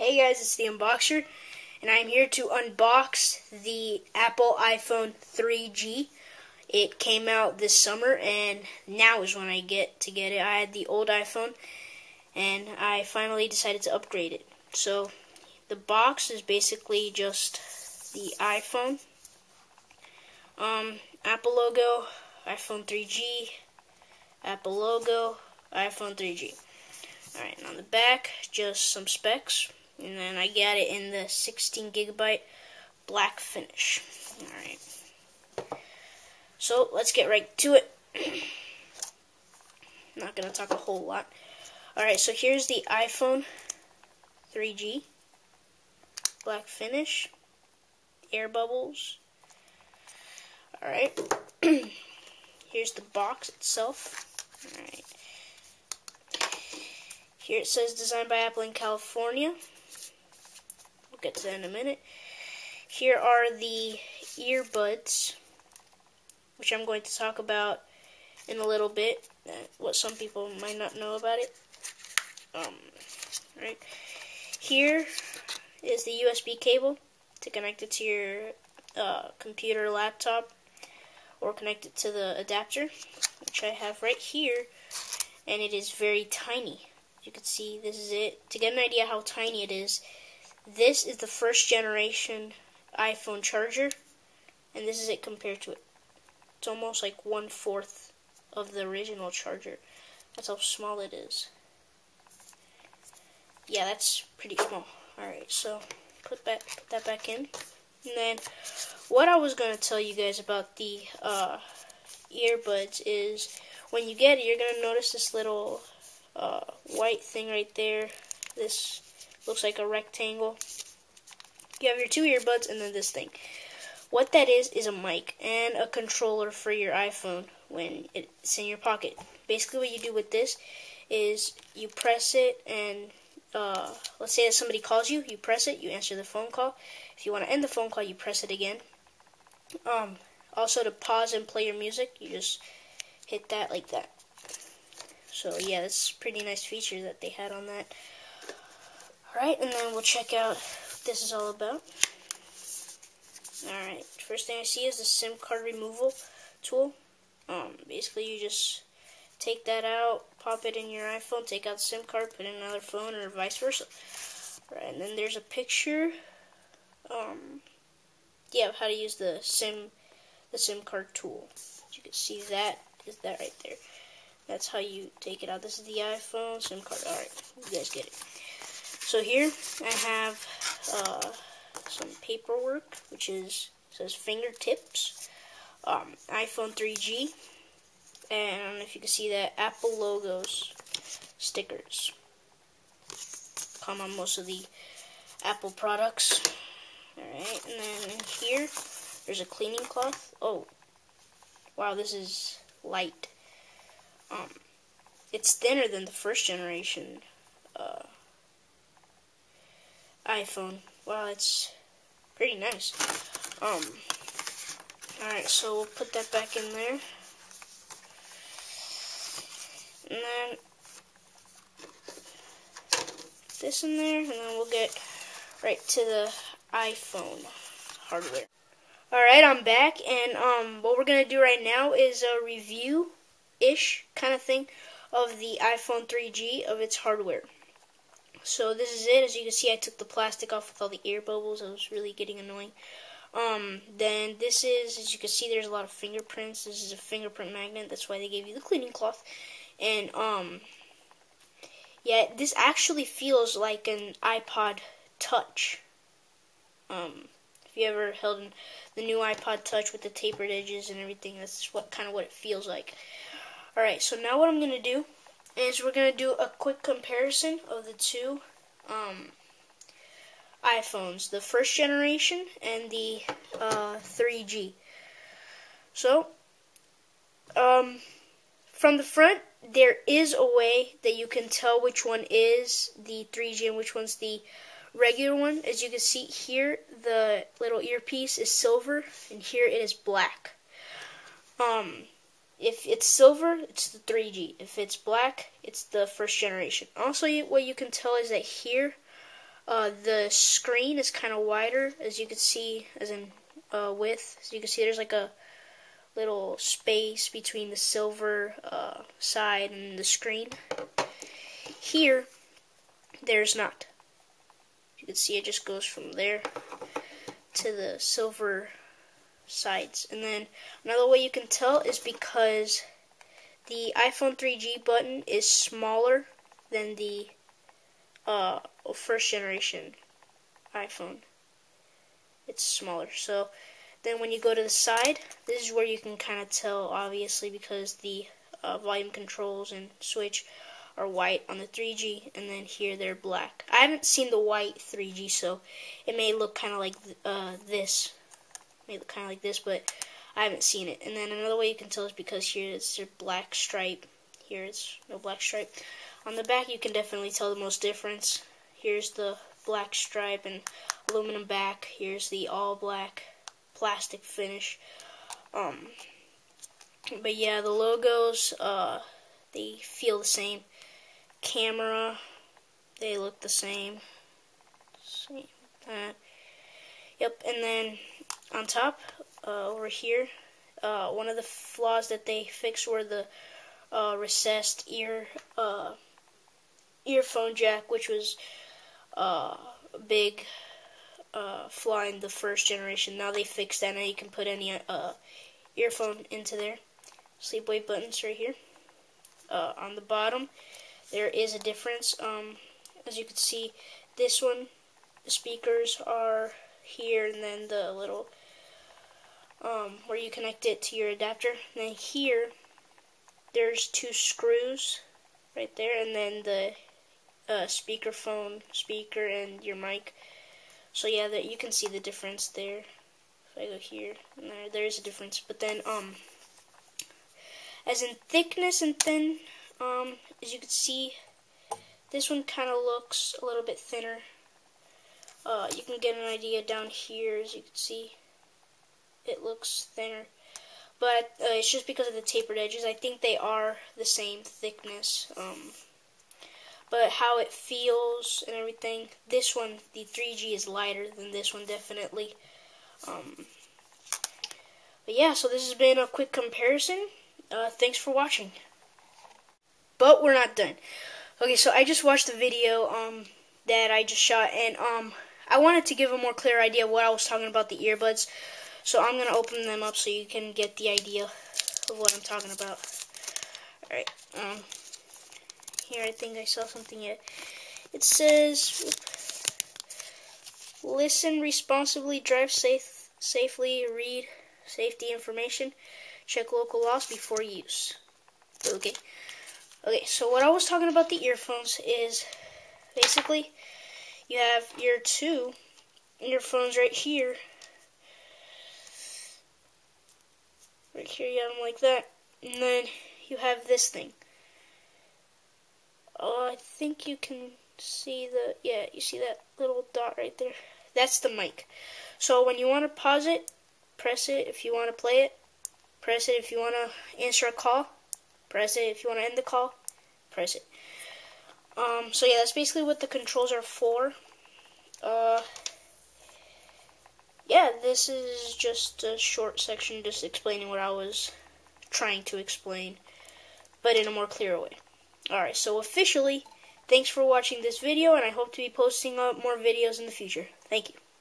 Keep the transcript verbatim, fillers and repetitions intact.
Hey guys, it's the Unboxer, and I'm here to unbox the Apple iPhone three G. It came out this summer, and now is when I get to get it. I had the old iPhone, and I finally decided to upgrade it. So, the box is basically just the iPhone, um, Apple logo, iPhone three G, Apple logo, iPhone three G. Alright, and on the back, just some specs. And then I got it in the sixteen gigabyte black finish. Alright. So, let's get right to it. I'm not going to talk a whole lot. Alright, so here's the iPhone three G. Black finish. Air bubbles. Alright. Here's the box itself. Alright. Here it says designed by Apple in California. We'll get to that in a minute. Here are the earbuds, which I'm going to talk about in a little bit, uh, what some people might not know about it. Um, right. Here is the U S B cable to connect it to your uh, computer or laptop, or connect it to the adapter, which I have right here, and it is very tiny. You can see this is it. To get an idea how tiny it is, this is the first generation iPhone charger, and this is it compared to it. It's almost like one fourth of the original charger. That's how small it is. Yeah, that's pretty small. Alright, so put that, put that back in. And then what I was going to tell you guys about the uh, earbuds is when you get it, you're going to notice this little Uh, white thing right there. This looks like a rectangle. You have your two earbuds and then this thing. What that is is a mic and a controller for your iPhone when it's in your pocket. Basically what you do with this is you press it, and uh, let's say that somebody calls you, you press it, you answer the phone call. If you want to end the phone call, you press it again. Um, also, to pause and play your music, you just hit that like that. So yeah, that's a pretty nice feature that they had on that. Alright, and then we'll check out what this is all about. Alright, first thing I see is the SIM card removal tool. Um, basically you just take that out, pop it in your iPhone, take out the SIM card, put in another phone, or vice versa. Alright, and then there's a picture, um, yeah, of how to use the SIM, the SIM card tool. As you can see, that is that right there. That's how you take it out. This is the iPhone SIM card. Alright, you guys get it. So here I have uh, some paperwork, which is says fingertips, um, iPhone three G, and I don't know if you can see that, Apple logos, stickers. Come on most of the Apple products. Alright, and then in here there's a cleaning cloth. Oh, wow, this is light. Um, it's thinner than the first generation uh, iPhone. Wow, it's pretty nice. Um, alright, so we'll put that back in there. And then this in there, and then we'll get right to the iPhone hardware. Alright, I'm back, and um, what we're going to do right now is a review ish kind of thing of the iPhone three G, of its hardware. So this is it. As you can see, I took the plastic off with all the air bubbles. It was really getting annoying. Um, then this is, as you can see, there's a lot of fingerprints. This is a fingerprint magnet. That's why they gave you the cleaning cloth. And um, yeah, this actually feels like an iPod Touch. Um, if you ever held the new iPod Touch with the tapered edges and everything, that's what kind of what it feels like. Alright, so now what I'm going to do is we're going to do a quick comparison of the two um, iPhones, the first generation and the uh, three G. So, um, from the front, there is a way that you can tell which one is the three G and which one's the regular one. As you can see here, the little earpiece is silver, and here it is black. Um... If it's silver, it's the three G. If it's black, it's the first generation. Also, what you can tell is that here, Uh, the screen is kind of wider, as you can see, as in uh, width. As you can see, there's like a little space between the silver uh, side and the screen. Here, there's not. You can see it just goes from there to the silver sides. And then another way you can tell is because the iPhone three G button is smaller than the uh, first generation iPhone. It's smaller. So then when you go to the side, this is where you can kind of tell, obviously, because the uh, volume controls and switch are white on the three G, and then here they're black. I haven't seen the white three G, so it may look kind of like uh, this. It may look kind of like this, but I haven't seen it. And then another way you can tell is because here it's a black stripe. Here it's no black stripe. On the back, you can definitely tell the most difference. Here's the black stripe and aluminum back. Here's the all black plastic finish. Um, but yeah, the logos, uh, they feel the same. Camera, they look the same. Same. Uh, yep, and then on top, uh, over here, uh, one of the flaws that they fixed were the uh, recessed ear uh, earphone jack, which was uh, a big uh, flaw in the first generation. Now they fixed that. Now you can put any uh, earphone into there. Sleep wave buttons right here. Uh, on the bottom, there is a difference. Um, as you can see, this one, the speakers are here, and then the little um, where you connect it to your adapter. And then here, there's two screws right there, and then the uh, speakerphone speaker and your mic. So yeah, that you can see the difference there. If I go here and there, there is a difference. But then, um, as in thickness and thin, um, as you can see, this one kind of looks a little bit thinner. Uh, you can get an idea down here, as you can see, it looks thinner. But uh, it's just because of the tapered edges. I think they are the same thickness. Um, but how it feels and everything, this one, the three G, is lighter than this one, definitely. Um, but yeah, so this has been a quick comparison. Uh, thanks for watching. But we're not done. Okay, so I just watched the video um, that I just shot, and um, I wanted to give a more clear idea of what I was talking about, the earbuds. So I'm going to open them up so you can get the idea of what I'm talking about. Alright, um, here I think I saw something yet. It says, listen responsibly, drive safe, safely, read safety information, check local laws before use. Okay. Okay, so what I was talking about the earphones is basically you have your two earphones right here. Right here you have them like that. And then you have this thing. Oh, I think you can see the, yeah, you see that little dot right there? That's the mic. So when you want to pause it, press it. If you want to play it, press it. If you want to answer a call, press it. If you want to end the call, press it. Um, so yeah, that's basically what the controls are for. Uh, yeah, this is just a short section just explaining what I was trying to explain, but in a more clear way. Alright, so officially, thanks for watching this video, and I hope to be posting up more videos in the future. Thank you.